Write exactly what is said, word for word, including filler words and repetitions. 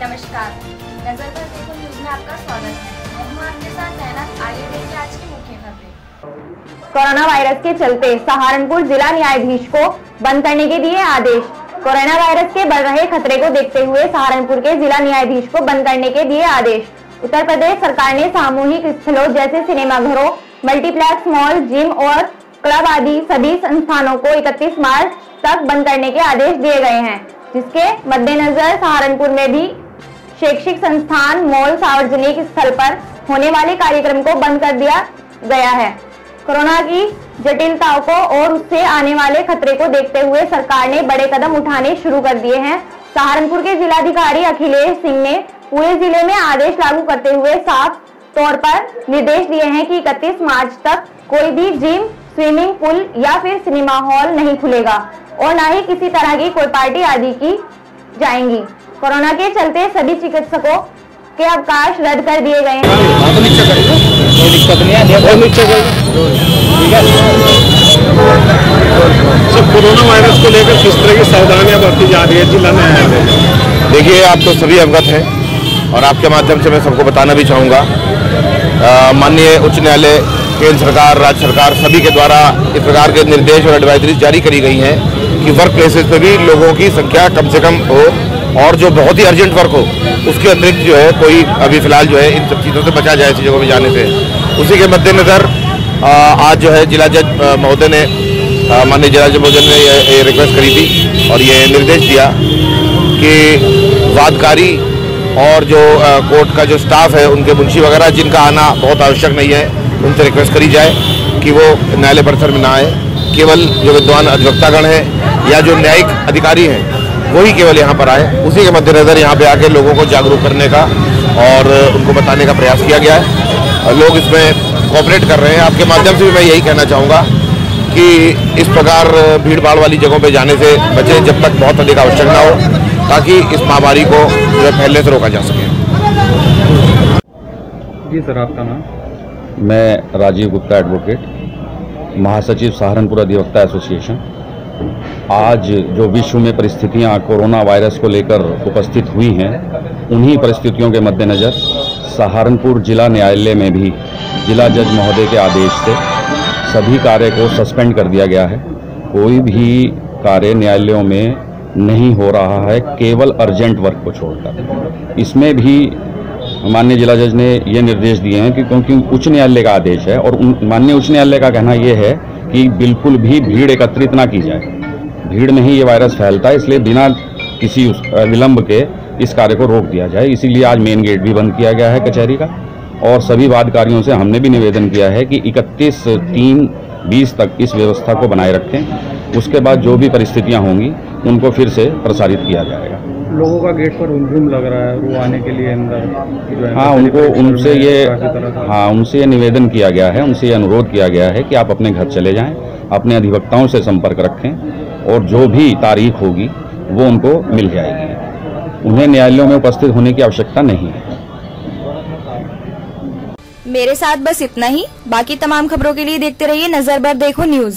नमस्कार, नजर पर देखो न्यूज में आपका स्वागत है। मैं हूं आपके साथ जैनब। आइए देखिए आज की मुख्य खबरें। कोरोना वायरस के चलते सहारनपुर जिला न्यायाधीश को बंद करने के दिए आदेश। कोरोना वायरस के बढ़ रहे खतरे को देखते हुए सहारनपुर के जिला न्यायाधीश को बंद करने के दिए आदेश। उत्तर प्रदेश सरकार ने सामूहिक स्थलों जैसे सिनेमाघरों, मल्टीप्लेक्स, मॉल, जिम और क्लब आदि सभी संस्थानों को इकतीस मार्च तक बंद करने के आदेश दिए गए हैं, जिसके मद्देनजर सहारनपुर में भी शैक्षिक संस्थान, मॉल, सार्वजनिक स्थल पर होने वाले कार्यक्रम को बंद कर दिया गया है। कोरोना की जटिलताओं को और उससे आने वाले खतरे को देखते हुए सरकार ने बड़े कदम उठाने शुरू कर दिए हैं। सहारनपुर के जिलाधिकारी अखिलेश सिंह ने पूरे जिले में आदेश लागू करते हुए साफ तौर पर निर्देश दिए हैं कि इकतीस मार्च तक कोई भी जिम, स्विमिंग पूल या फिर सिनेमा हॉल नहीं खुलेगा और न ही किसी तरह की कोई पार्टी आदि की जाएंगी। कोरोना के चलते सभी चिकित्सकों के अवकाश रद्द कर दिए गए हैं। सब कोरोना वायरस को लेकर किस तरह की सावधानियां बरती जा रही है जिला न्यायालय? देखिए, आप तो सभी अवगत हैं और आपके माध्यम से मैं सबको बताना भी चाहूँगा। माननीय उच्च न्यायालय, केंद्र सरकार, राज्य सरकार सभी के द्वारा इस प्रकार के निर्देश और एडवाइजरी जारी करी गई हैं कि वर्क प्लेसेस पे भी लोगों की संख्या कम से कम हो और जो बहुत ही अर्जेंट वर्क हो उसके अतिरिक्त जो है कोई अभी फिलहाल जो है इन सब चीज़ों से बचा जाए, ऐसी जगहों में जाने से। उसी के मद्देनजर आज जो है जिला जज महोदय ने माननीय जिला जज महोदय ने ये रिक्वेस्ट करी थी और ये निर्देश दिया कि वादकारी और जो कोर्ट का जो स्टाफ है, उनके मुंशी वगैरह जिनका आना बहुत आवश्यक नहीं है, उनसे रिक्वेस्ट करी जाए कि वो न्यायालय परिसर में ना आए। केवल जो विद्वान अधिवक्तागण हैं या जो न्यायिक अधिकारी हैं वही केवल यहाँ पर आए। उसी के मद्देनजर यहाँ पे आके लोगों को जागरूक करने का और उनको बताने का प्रयास किया गया है। लोग इसमें कोऑपरेट कर रहे हैं। आपके माध्यम से भी मैं यही कहना चाहूँगा कि इस प्रकार भीड़ भाड़ वाली जगहों पे जाने से बचें जब तक बहुत अधिक आवश्यक ना हो, ताकि इस महामारी को जो है फैलने से रोका जा सके। जी सर, आपका नाम? मैं राजीव गुप्ता, एडवोकेट, महासचिव सहारनपुर अधिवक्ता एसोसिएशन। आज जो विश्व में परिस्थितियां कोरोना वायरस को लेकर उपस्थित हुई हैं, उन्हीं परिस्थितियों के मद्देनज़र सहारनपुर जिला न्यायालय में भी जिला जज महोदय के आदेश से सभी कार्य को सस्पेंड कर दिया गया है। कोई भी कार्य न्यायालयों में नहीं हो रहा है, केवल अर्जेंट वर्क को छोड़कर। इसमें भी माननीय जिला जज ने ये निर्देश दिए हैं कि क्योंकि उच्च न्यायालय का आदेश है और माननीय उच्च न्यायालय का कहना ये है कि बिल्कुल भी भीड़ एकत्रित ना की जाए। भीड़ में ही ये वायरस फैलता है, इसलिए बिना किसी विलंब के इस कार्य को रोक दिया जाए। इसीलिए आज मेन गेट भी बंद किया गया है कचहरी का और सभी वादकारियों से हमने भी निवेदन किया है कि इकतीस तीन बीस तक इस व्यवस्था को बनाए रखें। उसके बाद जो भी परिस्थितियां होंगी उनको फिर से प्रसारित किया जाएगा। लोगों का गेट पर हुजूम लग रहा है, वो आने के लिए अंदर जो है। हाँ, उनको उनसे ये हाँ उनसे ये निवेदन किया गया है, उनसे ये अनुरोध किया गया है कि आप अपने घर चले जाएं, अपने अधिवक्ताओं से संपर्क रखें और जो भी तारीख होगी वो उनको मिल जाएगी। उन्हें न्यायालयों में उपस्थित होने की आवश्यकता नहीं है। मेरे साथ बस इतना ही। बाकी तमाम खबरों के लिए देखते रहिए नजर पर देखो न्यूज।